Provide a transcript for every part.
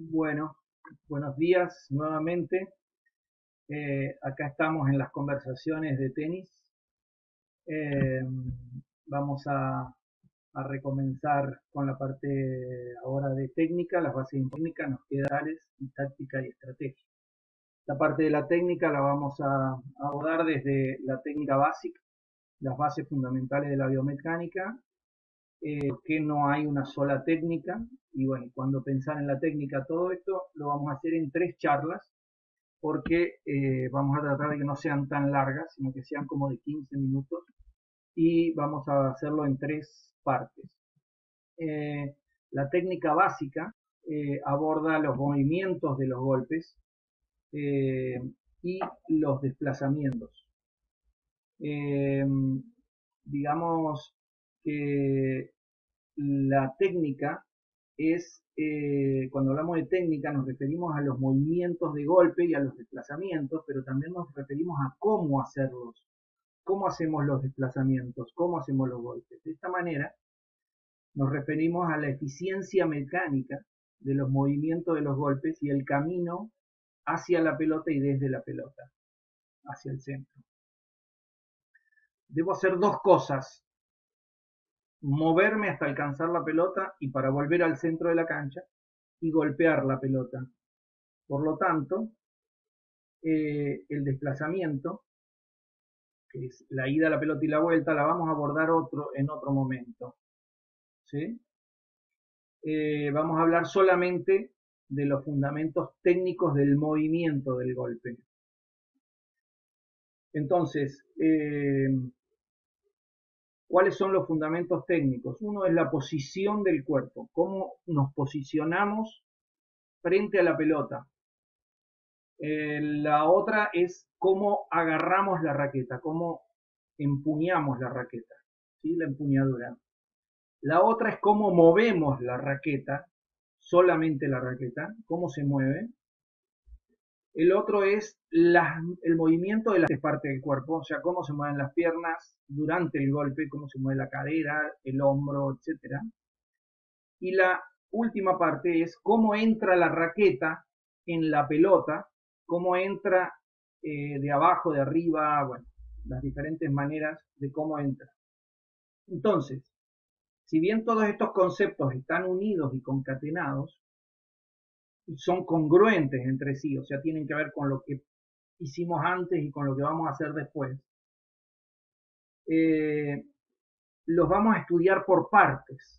Bueno, buenos días nuevamente. Acá estamos en las conversaciones de tenis. Eh, vamos a recomenzar con la parte ahora de técnica. Las bases de técnica nos quedan tales y táctica y estrategia. La parte de la técnica la vamos a abordar desde la técnica básica, las bases fundamentales de la biomecánica, que no hay una sola técnica. Y bueno, cuando pensar en la técnica, todo esto lo vamos a hacer en 3 charlas, porque vamos a tratar de que no sean tan largas, sino que sean como de 15 minutos, y vamos a hacerlo en 3 partes. Eh, la técnica básica aborda los movimientos de los golpes eh, y los desplazamientos. Eh, digamos que la técnica es, cuando hablamos de técnica nos referimos a los movimientos de golpe y a los desplazamientos, pero también nos referimos a cómo hacerlos, cómo hacemos los desplazamientos, cómo hacemos los golpes. De esta manera nos referimos a la eficiencia mecánica de los movimientos de los golpes y el camino hacia la pelota y desde la pelota, hacia el centro. Debo hacer 2 cosas: moverme hasta alcanzar la pelota y para volver al centro de la cancha, y golpear la pelota. Por lo tanto, el desplazamiento, que es la ida a la pelota y la vuelta, la vamos a abordar en otro momento. ¿Sí? Vamos a hablar solamente de los fundamentos técnicos del movimiento del golpe. Entonces, ¿cuáles son los fundamentos técnicos? Uno es la posición del cuerpo, cómo nos posicionamos frente a la pelota. La otra es cómo agarramos la raqueta, cómo empuñamos la raqueta, ¿sí? La empuñadura. La otra es cómo movemos la raqueta, solamente la raqueta, cómo se mueve. El otro es el movimiento de las partes del cuerpo, o sea, cómo se mueven las piernas durante el golpe, cómo se mueve la cadera, el hombro, etc. Y la última parte es cómo entra la raqueta en la pelota, cómo entra de abajo, de arriba, bueno, las diferentes maneras de cómo entra. Entonces, si bien todos estos conceptos están unidos y concatenados, y son congruentes entre sí, o sea, tienen que ver con lo que hicimos antes y con lo que vamos a hacer después, los vamos a estudiar por partes.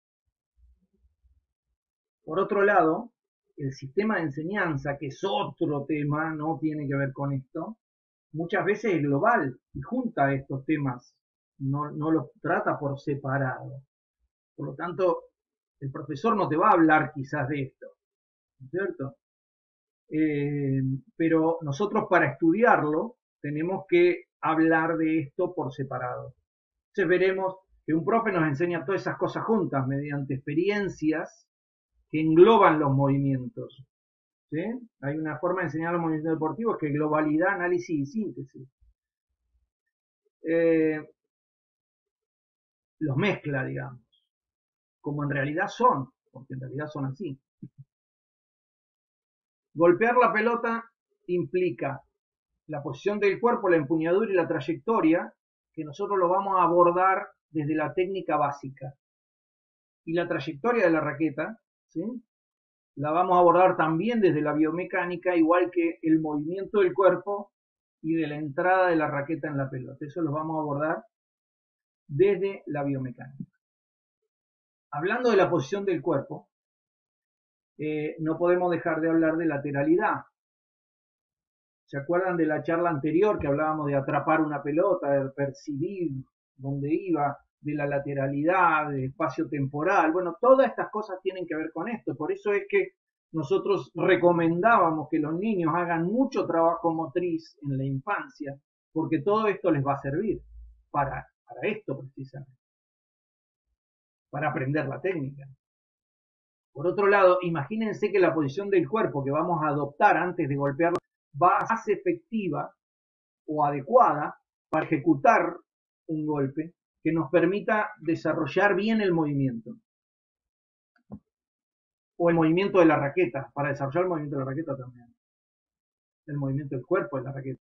Por otro lado, el sistema de enseñanza, que es otro tema, no tiene que ver con esto, muchas veces es global y junta estos temas, no los trata por separado. Por lo tanto, el profesor no te va a hablar quizás de esto, ¿no es cierto? Pero nosotros, para estudiarlo, tenemos que hablar de esto por separado. Entonces veremos que un profe nos enseña todas esas cosas juntas mediante experiencias que engloban los movimientos. ¿Sí? Hay una forma de enseñar los movimientos deportivos que es globalidad, análisis y síntesis. Los mezcla, digamos, como en realidad son, porque en realidad son así. Golpear la pelota implica la posición del cuerpo, la empuñadura y la trayectoria, que nosotros lo vamos a abordar desde la técnica básica. Y la trayectoria de la raqueta, ¿sí? La vamos a abordar también desde la biomecánica, igual que el movimiento del cuerpo y de la entrada de la raqueta en la pelota. Eso lo vamos a abordar desde la biomecánica. Hablando de la posición del cuerpo, no podemos dejar de hablar de lateralidad. ¿Se acuerdan de la charla anterior que hablábamos de atrapar una pelota, de percibir dónde iba, de la lateralidad, de espacio temporal? Bueno, todas estas cosas tienen que ver con esto. Por eso es que nosotros recomendábamos que los niños hagan mucho trabajo motriz en la infancia, porque todo esto les va a servir para esto precisamente, para aprender la técnica. Por otro lado, imagínense que la posición del cuerpo que vamos a adoptar antes de golpearla va a ser más efectiva o adecuada para ejecutar un golpe que nos permita desarrollar bien el movimiento. o el movimiento de la raqueta, para desarrollar el movimiento de la raqueta también, el movimiento del cuerpo de la raqueta.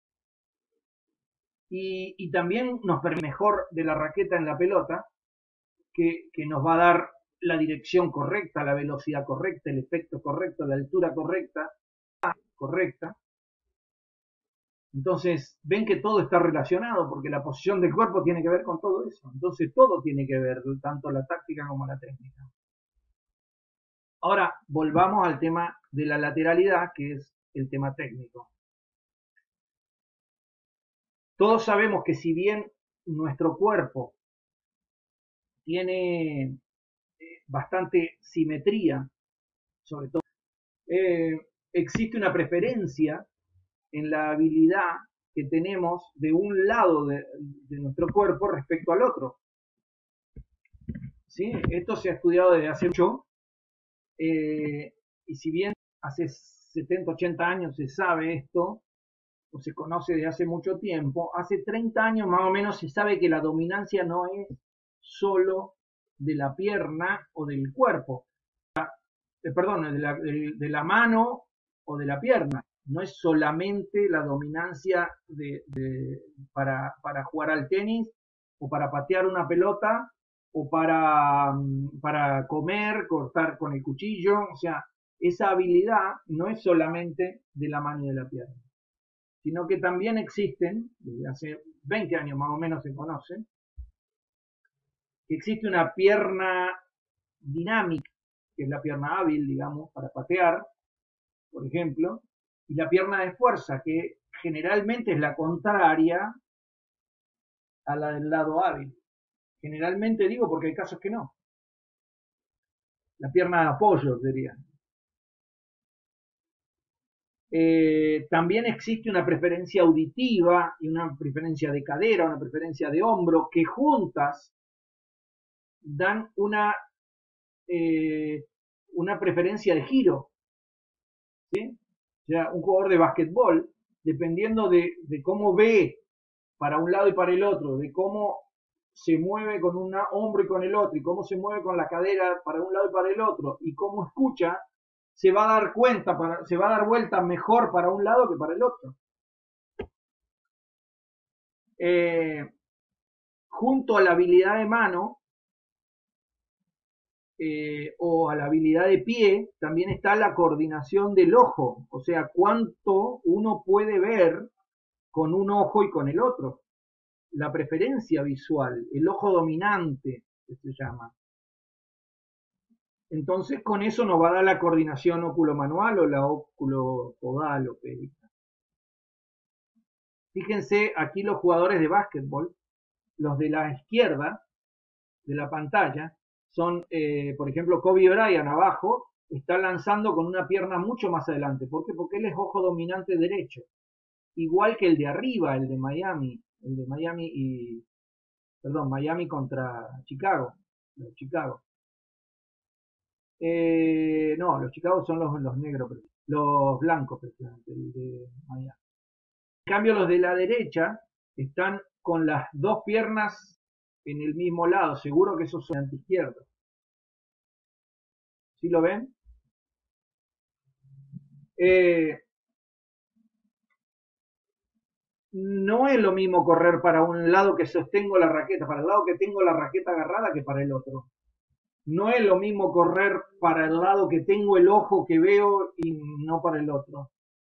Y también nos permite mejor de la raqueta en la pelota, que nos va a dar la dirección correcta, la velocidad correcta, el efecto correcto, la altura correcta. Entonces, ven que todo está relacionado porque la posición del cuerpo tiene que ver con todo eso. Entonces, todo tiene que ver, tanto la táctica como la técnica. Ahora, volvamos al tema de la lateralidad, que es el tema técnico. Todos sabemos que si bien nuestro cuerpo tiene bastante simetría, sobre todo, existe una preferencia en la habilidad que tenemos de un lado de nuestro cuerpo respecto al otro. ¿Sí? Esto se ha estudiado desde hace mucho, y si bien hace 70, 80 años se sabe esto, o se conoce desde hace mucho tiempo, hace 30 años más o menos se sabe que la dominancia no es solo de la pierna o del cuerpo, perdón, de la mano o de la pierna. No es solamente la dominancia para jugar al tenis o para patear una pelota o para comer, cortar con el cuchillo. O sea, esa habilidad no es solamente de la mano y de la pierna, sino que también existen, desde hace 20 años más o menos se conoce, que existe una pierna dinámica, que es la pierna hábil, digamos, para patear, por ejemplo, y la pierna de fuerza, que generalmente es la contraria a la del lado hábil. Generalmente digo porque hay casos que no. La pierna de apoyo, diría. También existe una preferencia auditiva y una preferencia de cadera, una preferencia de hombro, que juntas dan una preferencia de giro. ¿Sí? O sea, un jugador de básquetbol, dependiendo de cómo ve para un lado y para el otro, de cómo se mueve con un hombro y con el otro, y cómo se mueve con la cadera para un lado y para el otro, y cómo escucha, se va a dar cuenta, se va a dar vuelta mejor para un lado que para el otro. Junto a la habilidad de mano, o a la habilidad de pie, también está la coordinación del ojo, o sea, cuánto uno puede ver con un ojo y con el otro. La preferencia visual, el ojo dominante, que se llama. Entonces, con eso nos va a dar la coordinación óculo-manual o la óculo-podal o pélvica. Fíjense aquí los jugadores de básquetbol, los de la izquierda de la pantalla, son, por ejemplo, Kobe Bryant abajo, está lanzando con una pierna mucho más adelante. ¿Por qué? Porque él es ojo dominante derecho. Igual que el de arriba, el de Miami Miami contra Chicago. Los Chicago. No, los Chicago son los negros, los blancos, precisamente, el de Miami. En cambio, los de la derecha están con las dos piernas en el mismo lado. Seguro que esos son antiizquierdos. ¿Sí lo ven? No es lo mismo correr para un lado que sostengo la raqueta, para el lado que tengo la raqueta agarrada, que para el otro. No es lo mismo correr para el lado que tengo el ojo que veo y no para el otro.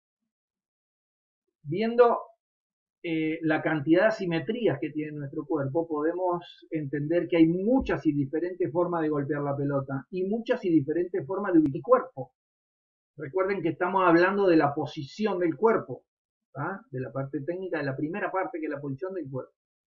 Viendo la cantidad de asimetrías que tiene nuestro cuerpo, podemos entender que hay muchas y diferentes formas de golpear la pelota y muchas y diferentes formas de ubicar el cuerpo. Recuerden que estamos hablando de la posición del cuerpo, ¿ah? De la parte técnica, de la primera parte, que es la posición del cuerpo.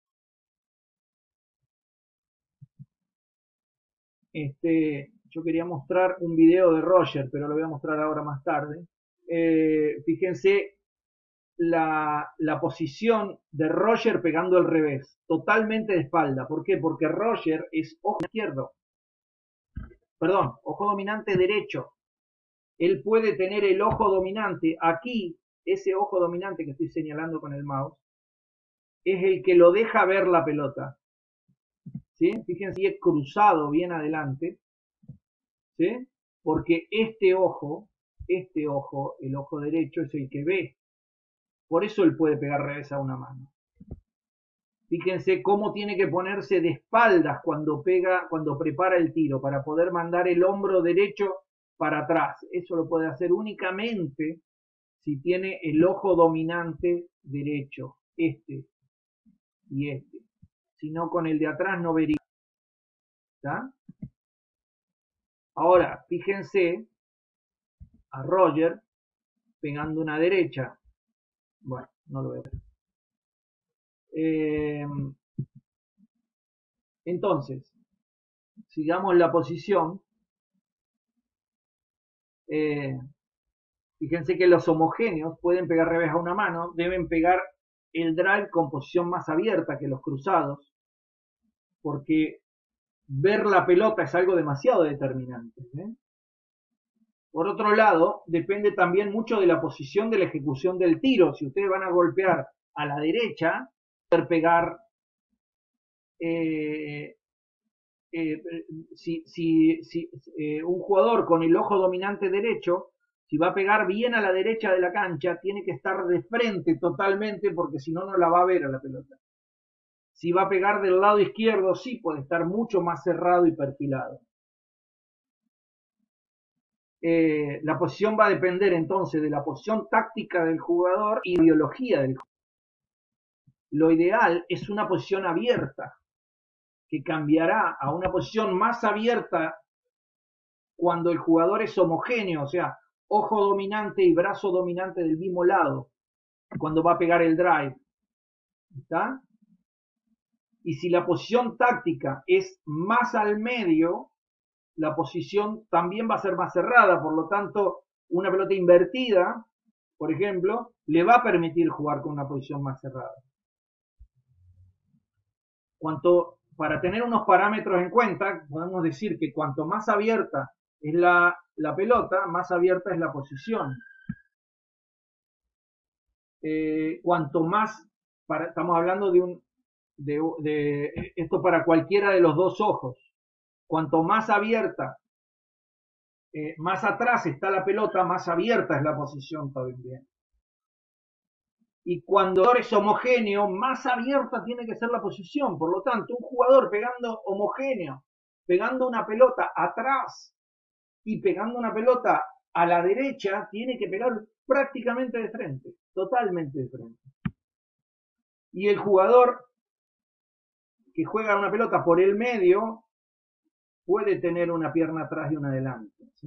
Yo quería mostrar un video de Roger, pero lo voy a mostrar ahora más tarde. Fíjense la posición de Roger pegando al revés, totalmente de espalda. ¿Por qué? Porque Roger es ojo izquierdo, perdón, ojo dominante derecho. Él puede tener el ojo dominante aquí, ese ojo dominante que estoy señalando con el mouse, es el que lo deja ver la pelota. ¿Sí? Fíjense, es cruzado bien adelante. ¿Sí? porque este ojo, el ojo derecho, es el que ve. Por eso él puede pegar revés a una mano. Fíjense cómo tiene que ponerse de espaldas cuando pega, cuando prepara el tiro, para poder mandar el hombro derecho para atrás. Eso lo puede hacer únicamente si tiene el ojo dominante derecho, este y este. Si no, con el de atrás no vería. ¿Está? Ahora, fíjense a Roger pegando una derecha. Bueno, no lo veo. Entonces, sigamos la posición. Fíjense que los homogéneos pueden pegar revés a una mano, deben pegar el drive con posición más abierta que los cruzados, porque ver la pelota es algo demasiado determinante. Por otro lado, depende también mucho de la posición de la ejecución del tiro. Si ustedes van a golpear a la derecha, poder pegar un jugador con el ojo dominante derecho, si va a pegar bien a la derecha de la cancha, tiene que estar de frente totalmente, porque si no, no la va a ver a la pelota. Si va a pegar del lado izquierdo, sí puede estar mucho más cerrado y perfilado. La posición va a depender entonces de la posición táctica del jugador y la biología del jugador. Lo ideal es una posición abierta, que cambiará a una posición más abierta cuando el jugador es homogéneo, o sea, ojo dominante y brazo dominante del mismo lado, cuando va a pegar el drive. ¿Está? Y si la posición táctica es más al medio, la posición también va a ser más cerrada, por lo tanto, una pelota invertida, por ejemplo, le va a permitir jugar con una posición más cerrada. Para tener unos parámetros en cuenta, podemos decir que cuanto más abierta es la pelota, más abierta es la posición. Cuanto más, estamos hablando de esto para cualquiera de los dos ojos. Cuanto más abierta, más atrás está la pelota, más abierta es la posición también. Y cuando es homogéneo, más abierta tiene que ser la posición. Por lo tanto, un jugador pegando homogéneo, pegando una pelota atrás y pegando una pelota a la derecha, tiene que pegar prácticamente de frente, totalmente de frente. Y el jugador que juega una pelota por el medio puede tener una pierna atrás y una adelante. ¿Sí?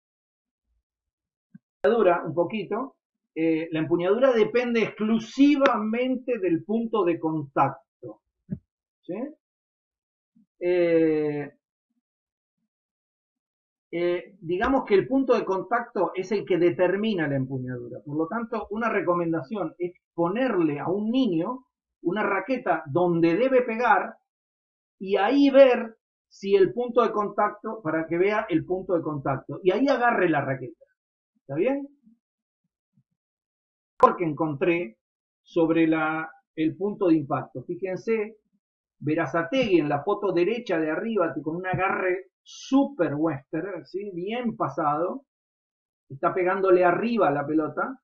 Un poquito. La empuñadura depende exclusivamente del punto de contacto. ¿Sí? Digamos que el punto de contacto es el que determina la empuñadura. Por lo tanto, una recomendación es ponerle a un niño una raqueta donde debe pegar y ahí ver si el punto de contacto, para que vea el punto de contacto, y ahí agarre la raqueta. ¿Está bien? Que encontré sobre el punto de impacto. Fíjense, Berazategui en la foto derecha de arriba con un agarre super western, ¿sí? Bien pasado, está pegándole arriba a la pelota.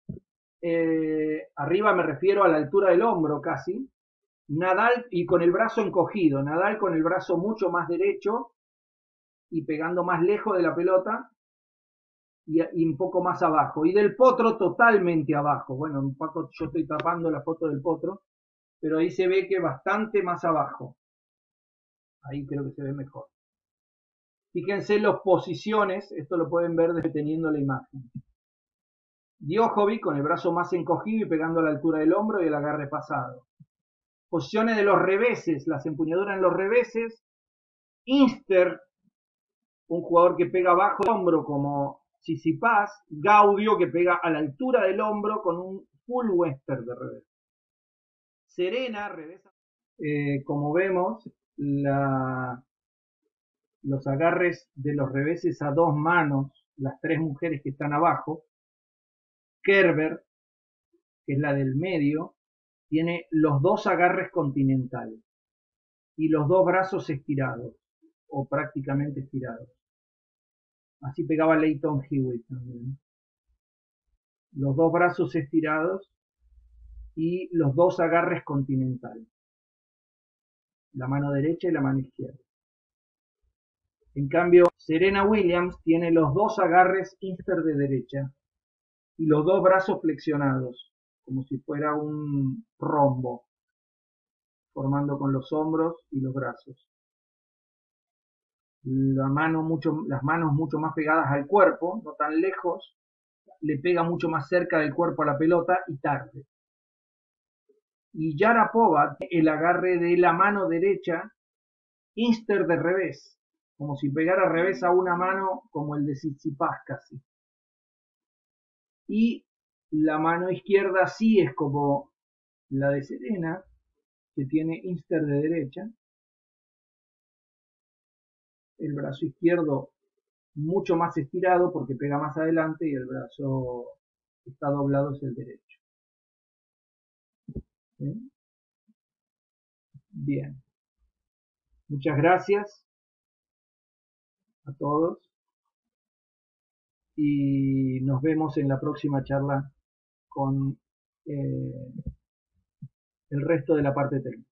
Arriba me refiero a la altura del hombro casi. Nadal y con el brazo encogido, Nadal con el brazo mucho más derecho y pegando más lejos de la pelota. Y un poco más abajo, y del Potro totalmente abajo. Bueno, un poco yo estoy tapando la foto del Potro, pero ahí se ve que bastante más abajo. Ahí creo que se ve mejor. Fíjense las posiciones, esto lo pueden ver deteniendo la imagen. Djokovic con el brazo más encogido y pegando a la altura del hombro y el agarre pasado. Posiciones de los reveses, las empuñaduras en los reveses. Inster, un jugador que pega bajo el hombro como Tsitsipas. Gaudio, que pega a la altura del hombro con un full western de revés. Serena, revés. Como vemos, los agarres de los reveses a dos manos, las tres mujeres que están abajo. Kerber, que es la del medio, tiene los dos agarres continentales y los dos brazos estirados o prácticamente estirados. Así pegaba Leighton Hewitt también. Los dos brazos estirados y los dos agarres continentales. La mano derecha y la mano izquierda. En cambio, Serena Williams tiene los dos agarres inster de derecha y los dos brazos flexionados, como si fuera un rombo, formando con los hombros y los brazos. Las manos mucho más pegadas al cuerpo, no tan lejos, le pega mucho más cerca del cuerpo a la pelota y tarde. Y Sharapova, el agarre de la mano derecha, inster de revés, como si pegara revés a una mano, como el de Tsitsipas casi. Y la mano izquierda sí es como la de Serena, que tiene inster de derecha. El brazo izquierdo mucho más estirado porque pega más adelante y el brazo que está doblado es el derecho. ¿Sí? Bien. Muchas gracias a todos y nos vemos en la próxima charla con el resto de la parte técnica.